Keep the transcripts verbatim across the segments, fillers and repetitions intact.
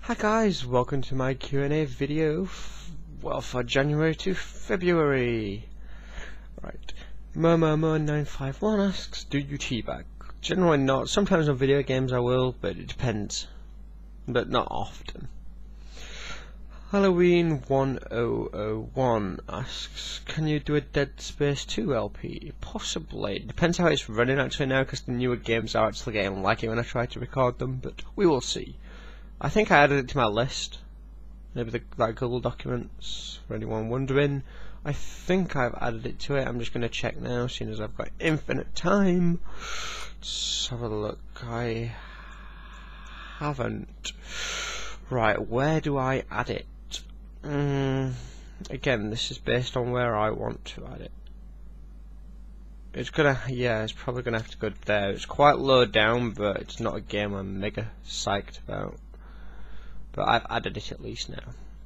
Hi guys, welcome to my Q and A video, f well for January to February. Right, Murmur nine five one asks, do you teabag? Generally not, sometimes on video games I will, but it depends. But not often. Halloween one thousand one asks, can you do a Dead Space two L P? Possibly, it depends how it's running actually now, because the newer games are actually getting laggy when I try to record them, but we will see. I think I added it to my list, maybe the, that Google Documents, for anyone wondering. I think I've added it to it. I'm just going to check now, seeing as I've got infinite time. Let's have a look. I haven't. Right, where do I add it? Mm, again, this is based on where I want to add it. It's gonna, yeah, it's probably gonna have to go there. It's quite low down, but it's not a game I'm mega psyched about. But I've added it at least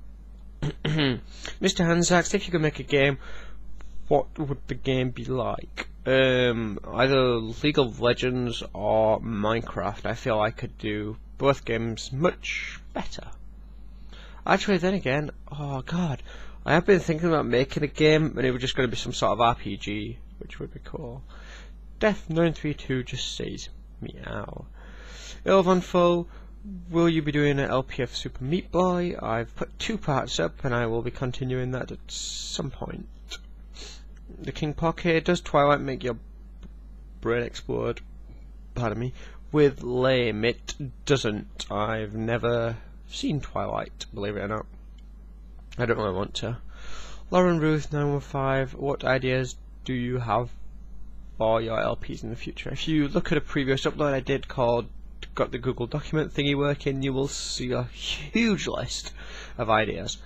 now. Mister Hans asked, if you could make a game, what would the game be like? Um, either League of Legends or Minecraft. I feel I could do both games much better. Actually, then again, oh god, I have been thinking about making a game, and it was just going to be some sort of R P G, which would be cool. Death nine three two just says meow. Ilvanfo, will you be doing an L P F Super Meat Boy? I've put two parts up, and I will be continuing that at some point. The King Pocket, does Twilight make your brain explode? Pardon me. With lame, it doesn't. I've never seen Twilight, believe it or not. I don't really want to. Lauren Ruth nine one five, what ideas do you have for your L Ps in the future? If you look at a previous upload I did called Got the Google Document thingy working, you will see a huge list of ideas.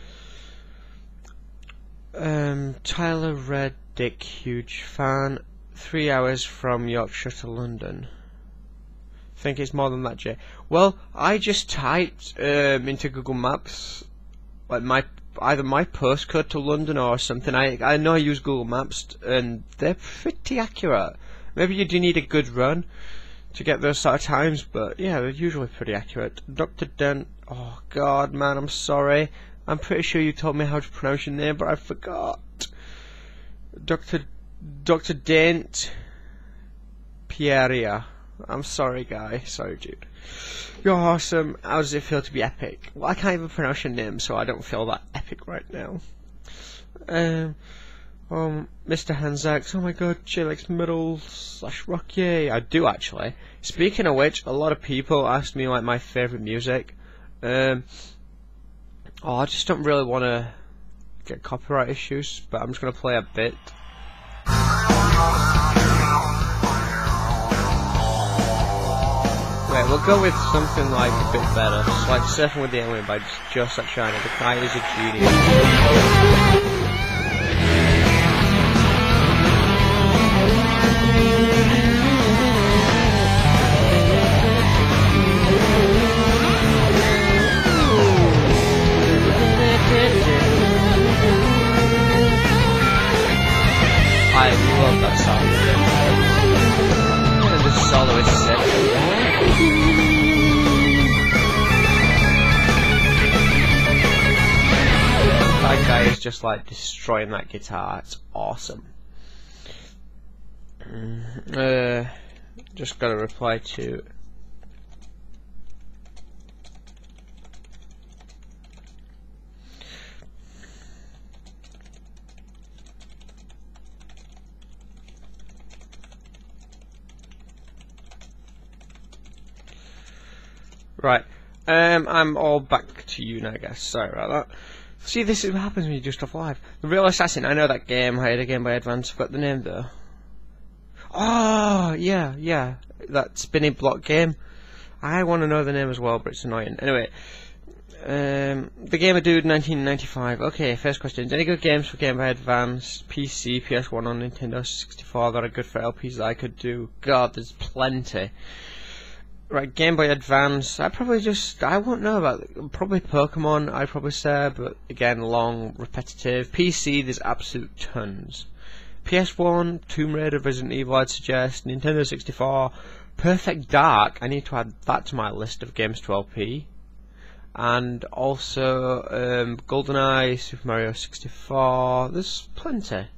Um, Tyler Reddick, huge fan. Three hours from Yorkshire to London. Think it's more than that, Jay. Well, I just typed um, into Google Maps like my either my postcode to London or something. I I know I use Google Maps and they're pretty accurate. Maybe you do need a good run to get those sort of times, but yeah, they're usually pretty accurate. Doctor Dent, oh god, man, I'm sorry. I'm pretty sure you told me how to pronounce your name, but I forgot. Doctor Doctor Dent Pieria. I'm sorry, guy. Sorry, dude. You're awesome. How does it feel to be epic? Well, I can't even pronounce your name, so I don't feel that epic right now. Um, um, Mister Hansax. Oh my god, J L X Middle slash Rock. Yay, I do actually. Speaking of which, a lot of people asked me like my favorite music. Um, oh, I just don't really want to get copyright issues, but I'm just gonna play a bit. Wait, we'll go with something like a bit better, just like Surfing with the Alien by Joe Satriani. The guy is a genius. I love that song. And the solo is sick. That guy is just like destroying that guitar. It's awesome. Uh, just got to reply to. Right, um, I'm all back to you now, guys. Sorry about that. See, this is what happens when you do stuff live. The Real Assassin, I know that game. I had a Game Boy Advance. Forgot the name though. Oh, yeah, yeah, that spinning block game. I want to know the name as well, but it's annoying. Anyway, um, the Gamer Dude nineteen ninety-five. Okay, first question: any good games for Game Boy Advance, P C, P S one, or Nintendo sixty-four that are good for L Ps that I could do? God, there's plenty. Right, Game Boy Advance, I probably just, I won't know about it. Probably Pokemon, I'd probably say, but again, long, repetitive. P C, there's absolute tons. P S one, Tomb Raider, Resident Evil, I'd suggest. Nintendo sixty-four, Perfect Dark, I need to add that to my list of games to L P. and also um, GoldenEye, Super Mario sixty-four. There's plenty.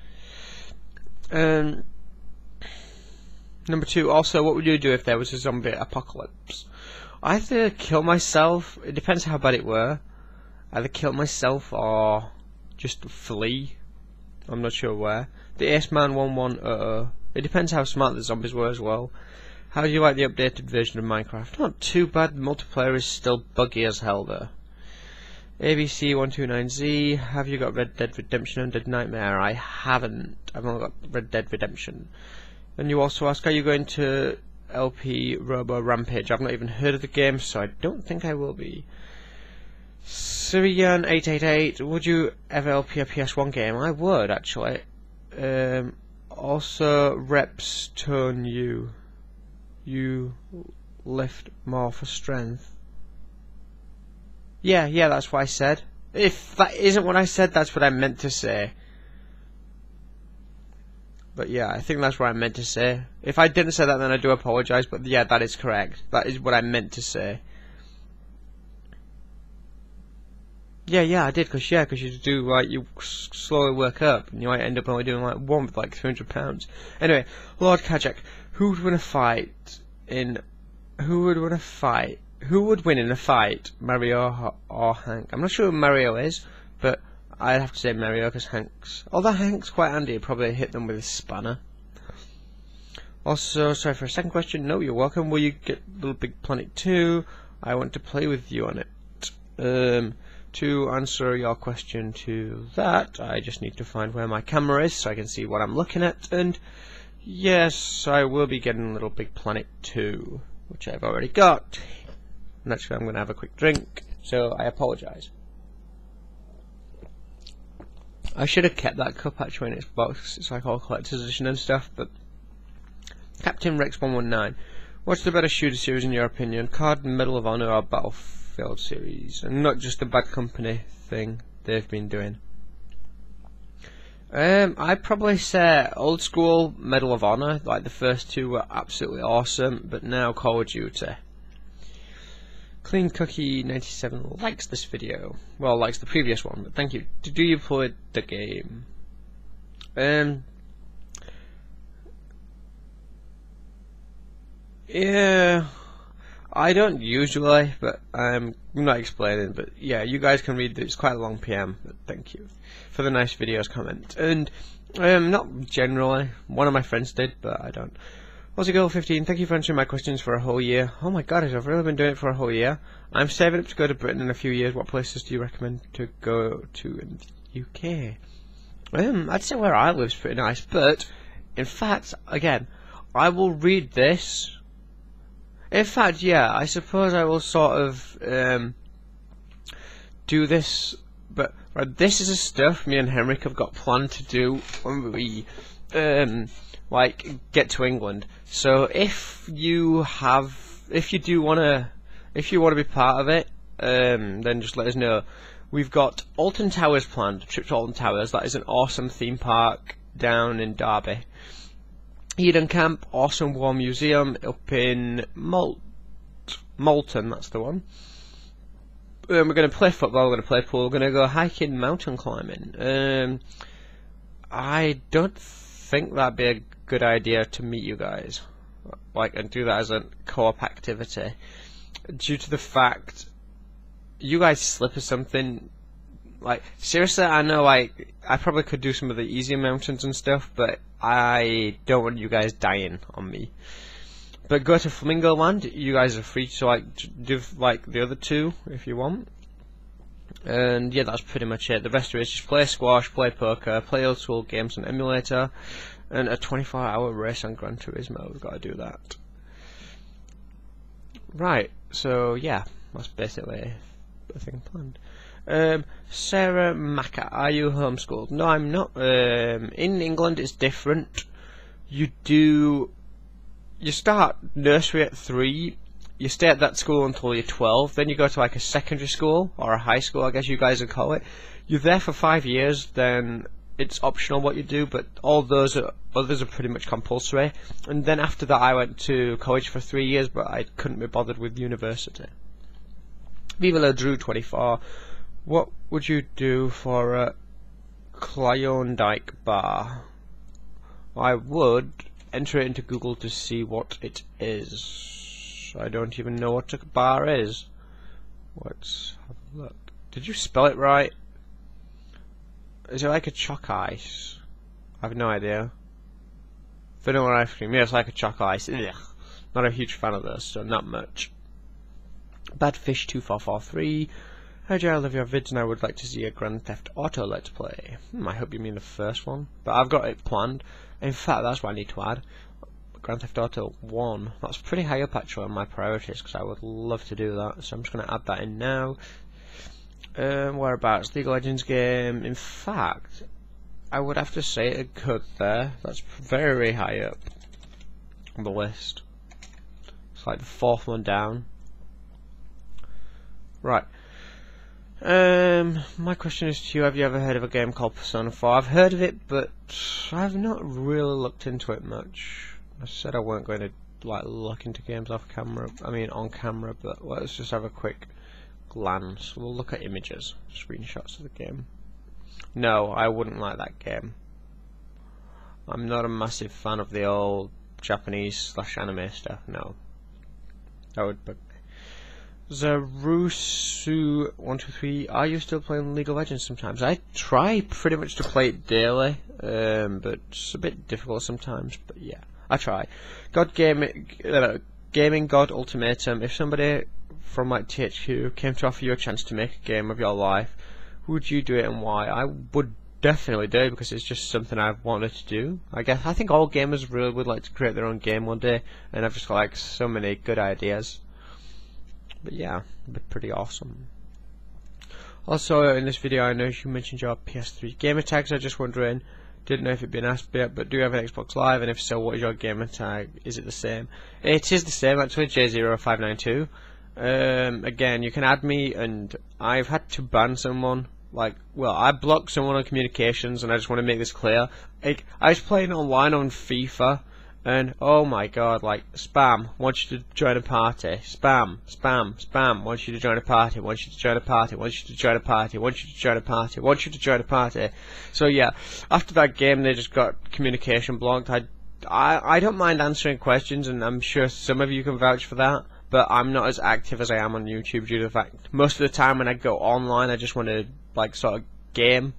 Um, number two, also, what would you do if there was a zombie apocalypse? Either kill myself, it depends how bad it were, either kill myself or just flee. I'm not sure where. The Ace Man one one uh oh. It depends how smart the zombies were as well. How do you like the updated version of Minecraft? Not too bad, the multiplayer is still buggy as hell though. A B C one two nine Z, have you got Red Dead Redemption and Undead Nightmare? I haven't. I've only got Red Dead Redemption. And you also ask, are you going to L P Robo Rampage? I've not even heard of the game, so I don't think I will be. Syrian eight eight eight, would you ever L P a P S one game? I would, actually. Um, also, Reps Tone You. You lift more for strength. Yeah, yeah, that's what I said. If that isn't what I said, that's what I meant to say. But yeah, I think that's what I meant to say. If I didn't say that, then I do apologise, but yeah, that is correct. That is what I meant to say. Yeah, yeah, I did, because yeah, because you do, like, you s slowly work up, and you might end up only doing, like, one with, like, three hundred pounds. Anyway, Lord Kajak, who would win a fight in... Who would win a fight? Who would win in a fight, Mario or Hank? I'm not sure who Mario is, but I'd have to say Mario, because Hank's... Although Hank's quite handy, he'd probably hit them with his spanner. Also, sorry for a second question. No, you're welcome. Will you get Little Big Planet two? I want to play with you on it. Um... To answer your question to that, I just need to find where my camera is so I can see what I'm looking at, and yes, I will be getting Little Big Planet two, which I've already got. And actually I'm going to have a quick drink, so I apologise. I should have kept that cup actually in its box, it's like all collector's edition and stuff, but... Captain Rex one one nine, what's the better shooter series in your opinion? Card, Medal of Honor or Battlefield series, and not just the Bad Company thing they've been doing. Um, I'd probably say old school Medal of Honor, like the first two were absolutely awesome, but now Call of Duty. Clean Cookie ninety-seven likes this video, well, likes the previous one, but thank you. Do you play the game? Um, yeah. I don't usually, but I'm not explaining, but yeah, you guys can read it. It's quite a long P M, but thank you for the nice videos comment. And um, not generally, one of my friends did, but I don't. Aussie Girl fifteen, thank you for answering my questions for a whole year. Oh my god, I've really been doing it for a whole year. I'm saving up to go to Britain in a few years. What places do you recommend to go to in the U K? Um, I'd say where I live is pretty nice, but in fact, again, I will read this. In fact, yeah, I suppose I will sort of um, do this, but right, this is the stuff me and Henrik have got planned to do when we um, like get to England. So if you have, if you do wanna, if you wanna be part of it, um, then just let us know. We've got Alton Towers planned, a trip to Alton Towers. That is an awesome theme park down in Derby. Eden Camp, awesome war museum up in Malt Malton, that's the one. Um, we're going to play football, we're going to play pool, we're going to go hiking, mountain climbing. Um, I don't think that'd be a good idea to meet you guys, like, and do that as a co-op activity, due to the fact you guys slip or something. Like, seriously, I know, like, I probably could do some of the easier mountains and stuff, but I don't want you guys dying on me. But go to Flamingo Land, you guys are free to, like, do, like, the other two, if you want. And, yeah, that's pretty much it. The rest of it is just play squash, play poker, play old school games on emulator, and a twenty-four hour race on Gran Turismo. We've got to do that. Right, so, yeah, that's basically the thing planned. Um, Sarah Macca, are you homeschooled? No, I'm not. Um, in England, it's different. You do. You start nursery at three. You stay at that school until you're twelve. Then you go to like a secondary school or a high school, I guess you guys would call it. You're there for five years. Then it's optional what you do, but all those are, others are pretty much compulsory. And then after that, I went to college for three years, but I couldn't be bothered with university. Viva La Drew twenty-four. What would you do for a Klondike bar? I would enter it into Google to see what it is. I don't even know what a bar is. Let's have a look. Did you spell it right? Is it like a chalk ice? I have no idea. Vanilla ice cream. Yeah, it's like a chalk ice. Ugh. Not a huge fan of this, so not much. Badfish two four four three. Hi Jay, I love your vids and I would like to see a Grand Theft Auto Let's Play. Hmm, I hope you mean the first one. But I've got it planned. In fact, that's what I need to add. Grand Theft Auto one. That's pretty high up actually on my priorities because I would love to do that. So I'm just going to add that in now. Um, whereabouts? League of Legends game. In fact, I would have to say it could there. That's very high up on the list. It's like the fourth one down. Right. Um, my question is to you, have you ever heard of a game called Persona four? I've heard of it, but I've not really looked into it much. I said I weren't going to like look into games off camera, I mean on camera, but let's just have a quick glance. We'll look at images, screenshots of the game. No, I wouldn't like that game. I'm not a massive fan of the old Japanese slash anime stuff, no. That would bug me. Zarusu one two three, are you still playing League of Legends sometimes? I try pretty much to play it daily, um, but it's a bit difficult sometimes, but yeah, I try. God Gaming, uh, Gaming God Ultimatum, if somebody from like T H Q came to offer you a chance to make a game of your life, would you do it and why? I would definitely do it because it's just something I've wanted to do. I guess I think all gamers really would like to create their own game one day, and I've just got like so many good ideas. But yeah, it'd be pretty awesome. Also, in this video, I know you mentioned your P S three gamer tags. I was just wondering, didn't know if it'd been asked yet, but do you have an Xbox Live? And if so, what is your gamer tag? Is it the same? It is the same actually, J zero five nine two. Um, again, you can add me, and I've had to ban someone. Like, well, I blocked someone on communications, and I just want to make this clear. Like, I was playing online on FIFA. And oh my god, like spam wants you to join a party, spam, spam, spam wants you to join a party, wants you to join a party, wants you to join a party, wants you to join a party, wants you to join a party. So yeah, after that game they just got communication blocked. I, I, I don't mind answering questions, and I'm sure some of you can vouch for that, but I'm not as active as I am on YouTube due to the fact most of the time when I go online I just want to like sort of game.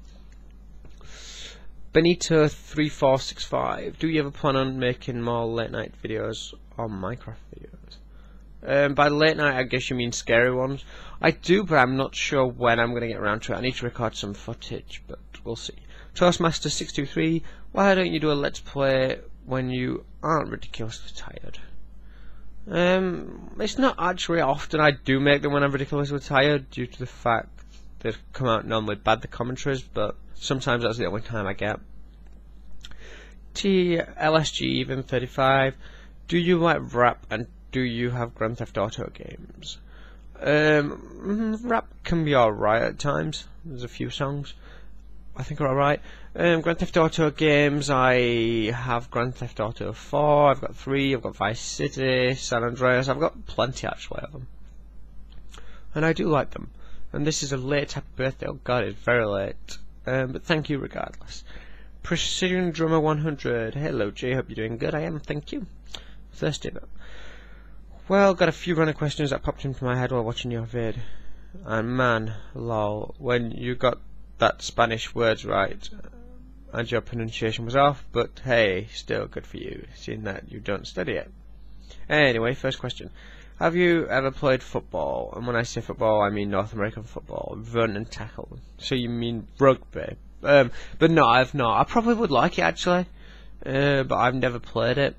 Benito three four six five, do you ever plan on making more late night videos or Minecraft videos? Um, by late night I guess you mean scary ones. I do, but I'm not sure when I'm going to get around to it. I need to record some footage, but we'll see. Toastmaster six two three, why don't you do a let's play when you aren't ridiculously tired? Um, it's not actually often I do make them when I'm ridiculously tired due to the fact they come out normally bad, the commentaries, but sometimes that's the only time I get. T L S G even thirty-five, do you like rap and do you have Grand Theft Auto games? Um, rap can be alright at times. There's a few songs I think are alright. Um, Grand Theft Auto games, I have Grand Theft Auto four, I've got three, I've got Vice City, San Andreas, I've got plenty actually of them. And I do like them. And this is a late happy birthday, oh god, it's very late. Um, but thank you regardless. Precision Drummer one hundred, hello Jay, hope you're doing good. I am, thank you. Thirsty though. Well, got a few random questions that popped into my head while watching your vid. And man, lol, when you got that Spanish words right and your pronunciation was off, but hey, still good for you, seeing that you don't study it. Anyway, first question. Have you ever played football? And when I say football, I mean North American football, run and tackle. So you mean rugby? Um, but no, I've not. I probably would like it actually, uh, but I've never played it.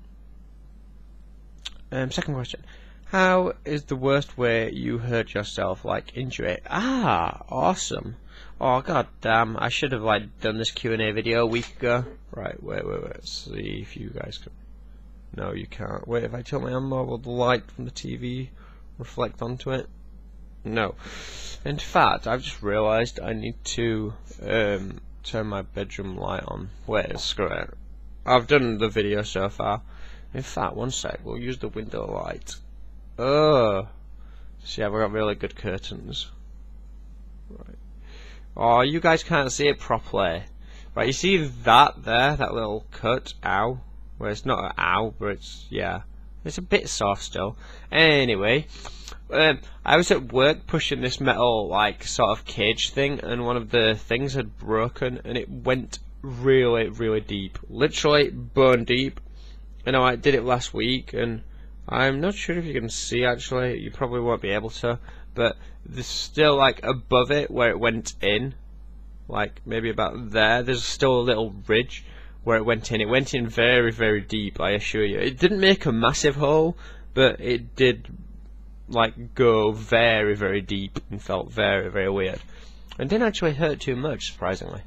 Um, second question. How is the worst way you hurt yourself, like injury? Ah, awesome. Oh god damn, I should have like done this Q and A video a week ago. Right, wait, wait, wait, let's see if you guys can. No, you can't. Wait, if I tilt my arm, will the light from the T V reflect onto it? No. In fact, I've just realised I need to um, turn my bedroom light on. Wait, screw it. I've done the video so far. In fact, one sec, we'll use the window light. Oh, So yeah, we've got really good curtains. Right. Oh, you guys can't see it properly. Right, you see that there, that little cut, ow, well it's not an ow, but it's, yeah, it's a bit soft still. Anyway, um, I was at work pushing this metal, like, sort of cage thing, and one of the things had broken, and it went really, really deep. Literally bone deep. I know I did it last week, and I'm not sure if you can see, actually, you probably won't be able to, but there's still, like, above it where it went in, like maybe about there, there's still a little ridge where it went in. It went in very, very deep, I assure you. It didn't make a massive hole, but it did like go very, very deep and felt very, very weird. And didn't actually hurt too much, surprisingly.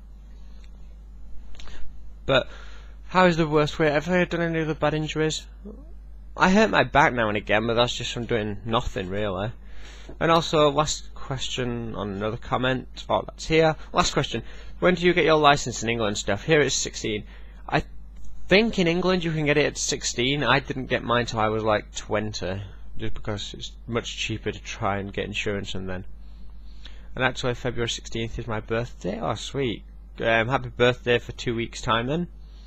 But how is the worst way? Have I done any other bad injuries? I hurt my back now and again, but that's just from doing nothing really. And also, last question on another comment. Oh, that's here. Last question. When do you get your license in England stuff? Here it's sixteen. I think in England you can get it at sixteen. I didn't get mine till I was like twenty. Just because it's much cheaper to try and get insurance and then. And actually February sixteenth is my birthday. Oh, sweet. Um, happy birthday for two weeks time then.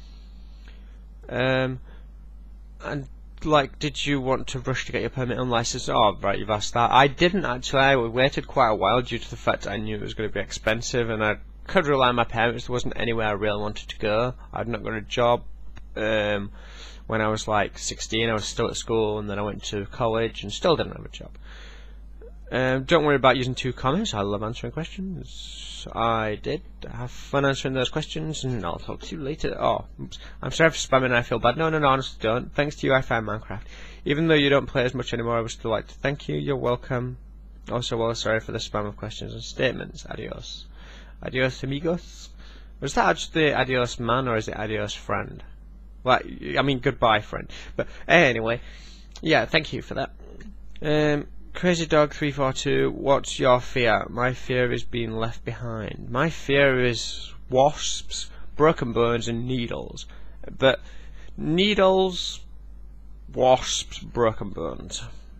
Um, and like, did you want to rush to get your permit and license? Oh, right, you've asked that. I didn't actually. I waited quite a while due to the fact that I knew it was going to be expensive, and I could rely on my parents. There wasn't anywhere I really wanted to go. I'd not got a job. Um, when I was like sixteen, I was still at school, and then I went to college and still didn't have a job. Um, don't worry about using two comments. I love answering questions. I did have fun answering those questions, and I'll talk to you later. Oh, oops. I'm sorry for spamming. I feel bad. No, no, no, honestly, don't. Thanks to you, I found Minecraft. Even though you don't play as much anymore, I would still like to thank you. You're welcome. Also, well, sorry for the spam of questions and statements. Adios. Adios, amigos. Was that actually adios man, or is it adios friend? Well, I mean, goodbye, friend. But anyway, yeah, thank you for that. Um. Crazy Dog three four two, what's your fear? My fear is being left behind. My fear is wasps, broken bones and needles. But needles, wasps, broken bones.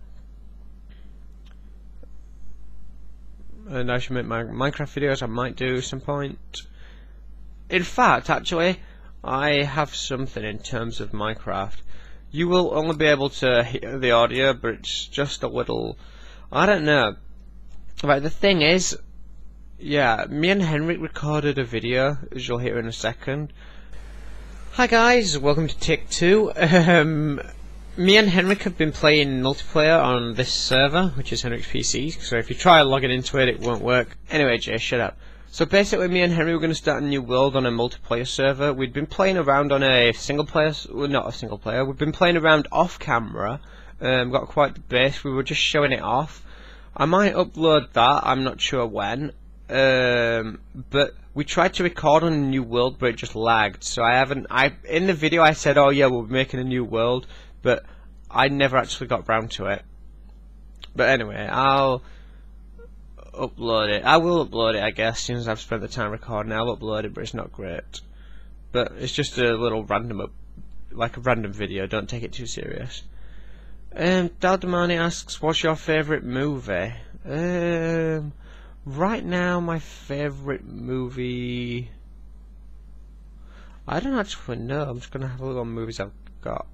And I should make my Minecraft videos, I might do some point. In fact, actually, I have something in terms of Minecraft. You will only be able to hear the audio, but it's just a little... I don't know. Right, the thing is... Yeah, me and Henrik recorded a video, as you'll hear in a second. Hi guys, welcome to Take Two. Um, me and Henrik have been playing multiplayer on this server, which is Henrik's P C, so if you try logging into it, it won't work. Anyway, Jay, shut up. So basically, me and Henry were going to start a new world on a multiplayer server. We'd been playing around on a single player, well, not a single player, we've been playing around off camera, um, got quite the base, we were just showing it off. I might upload that, I'm not sure when, um, but we tried to record on a new world, but it just lagged, so I haven't, I, in the video I said, oh yeah, we'll be making a new world, but I never actually got round to it. But anyway, I'll upload it. I will upload it, I guess, since I've spent the time recording. I'll upload it, but it's not great. But it's just a little random, up, like a random video. Don't take it too serious. Um, Daldemani asks, "What's your favourite movie?" Um, right now, my favourite movie. I don't actually know. I'm just gonna have a look on movies I've got.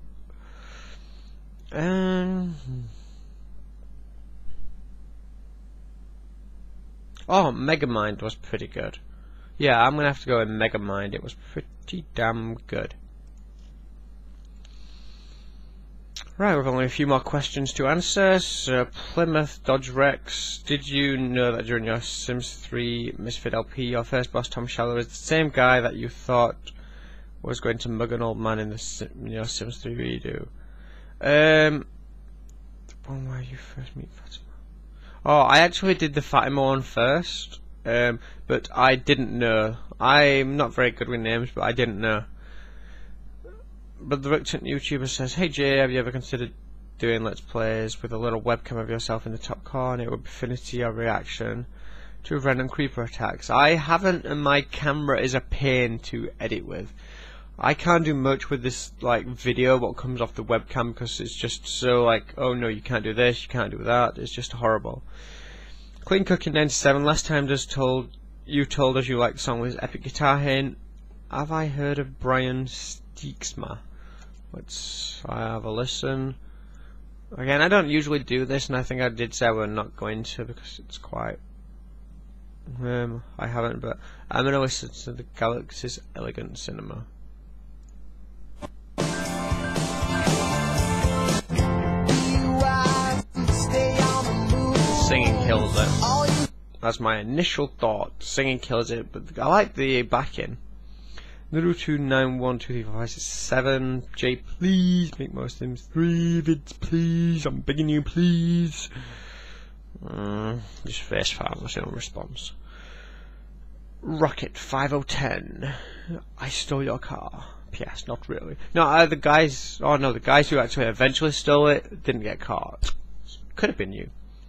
Um. Oh, Megamind was pretty good. Yeah, I'm gonna have to go with Megamind. It was pretty damn good. Right, we've only a few more questions to answer. So, Plymouth Dodge Rex, did you know that during your Sims three Misfit L P, your first boss, Tom Shallow, is the same guy that you thought was going to mug an old man in, the, in your Sims three redo? Um, the one where you first meet Fatima. Oh, I actually did the Fatima one first, um, but I didn't know. I'm not very good with names, but I didn't know. But the reluctant YouTuber says, "Hey Jay, have you ever considered doing Let's Plays with a little webcam of yourself in the top corner? It would be funny to see your reaction to random creeper attacks." I haven't, and my camera is a pain to edit with. I can't do much with this like video what comes off the webcam because it's just so like, oh no, you can't do this, you can't do that. It's just horrible. Clean Cooking ninety-seven. Last time just told you told us you liked the song with Epic Guitar Hint. Have I heard of Brian Steeksma? Let's have a listen. Again, I don't usually do this, and I think I did say we're not going to because it's quite. Um, I haven't, but I'm gonna listen to the Galaxy's Elegant Cinema. Singing kills it. That's my initial thought. Singing kills it, but I like the backing. Naruto nine one two three four five six seven. Jay, please make more Sims three vids, please. I'm begging you, please. Mm, just face farm, that's no response. Rocket five oh ten. I stole your car. P S. Not really. No, uh, the guys. Oh no, the guys who actually eventually stole it didn't get caught. Could have been you.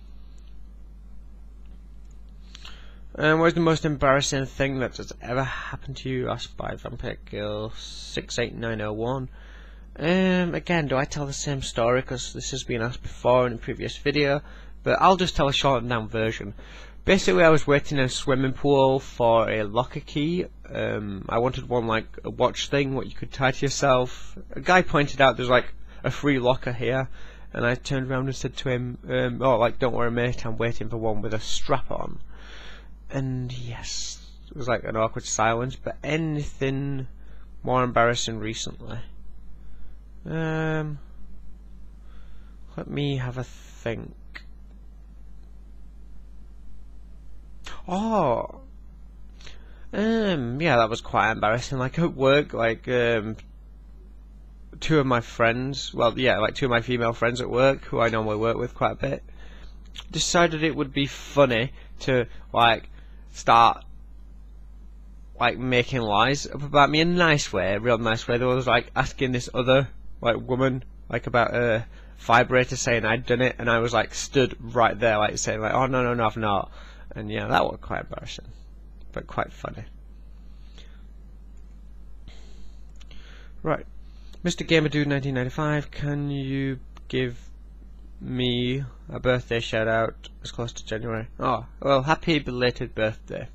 Um, what is the most embarrassing thing that has ever happened to you? Asked by Vampire Girl six eight nine oh one. Um, again, do I tell the same story? Because this has been asked before in a previous video, but I'll just tell a shortened down version. Basically, I was waiting in a swimming pool for a locker key. Um, I wanted one like a watch thing, what you could tie to yourself. A guy pointed out there's like a free locker here, and I turned around and said to him, um, "Oh, like don't worry, mate, I'm waiting for one with a strap on." And yes, it was like an awkward silence. But anything more embarrassing recently? Um, let me have a think. Oh, um, yeah, that was quite embarrassing. Like at work, like um, two of my friends, well, yeah, like two of my female friends at work, who I normally work with quite a bit, decided it would be funny to like start like making lies up about me in a nice way, a real nice way. They was like asking this other like woman like about a vibrator, saying I'd done it, and I was like stood right there like saying like, oh no no no I've not. And yeah, that was quite embarrassing, but quite funny. Right, Mister Gamer Dude nineteen ninety-five, can you give me a birthday shout out as close to January? Oh, well, happy belated birthday.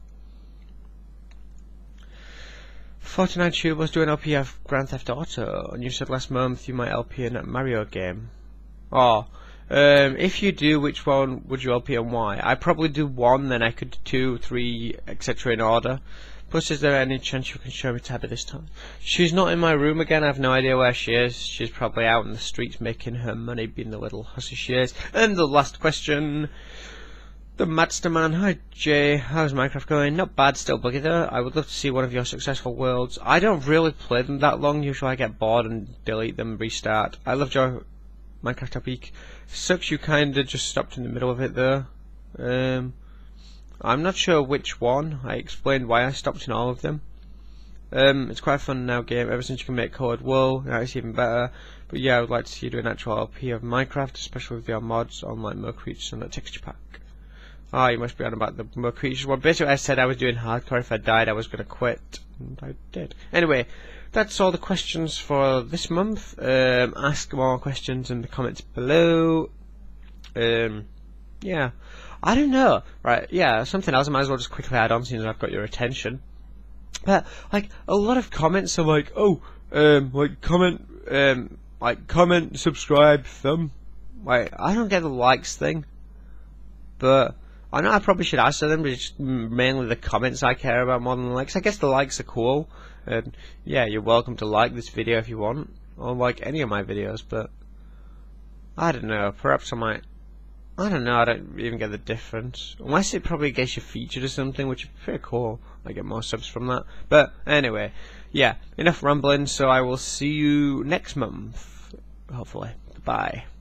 forty-nine Tube was doing L P of Grand Theft Auto, and you said last month you might L P in a Mario game. Oh, um, if you do, which one would you L P and why? I probably do one, then I could do two, three, et cetera in order. Plus, is there any chance you can show me Tabby this time? She's not in my room again. I have no idea where she is. She's probably out in the streets making her money, being the little hussy she is. And the last question, the Madsterman. Hi Jay, how's Minecraft going? Not bad, still buggy though. I would love to see one of your successful worlds. I don't really play them that long. Usually I get bored and delete them, restart. I loved your Minecraft topic. Sucks you kinda just stopped in the middle of it though. Um, I'm not sure which one. I explained why I stopped in all of them. Um, it's quite a fun now game. Ever since you can make colored wool, now it's even better. But yeah, I would like to see you do an actual L P of Minecraft, especially with your mods on like Mer Creatures and that texture pack. Ah, oh, you must be on about the Mer Creatures one. Basically, I said I was doing hardcore. If I died, I was going to quit, and I did. Anyway, that's all the questions for this month. Um, ask more questions in the comments below. Um, yeah, I don't know. Right, yeah, something else I might as well just quickly add on since I've got your attention. But like a lot of comments are like, oh, um, like comment, um, like comment, subscribe, thumb. Like I don't get the likes thing, but I know I probably should answer them, but it's mainly the comments I care about more than the likes. I guess the likes are cool, and yeah, you're welcome to like this video if you want, or like any of my videos, but I don't know, perhaps I might, I don't know, I don't even get the difference, unless it probably gets you featured or something, which is pretty cool. I get more subs from that, but anyway, yeah, enough rambling, so I will see you next month, hopefully. Goodbye.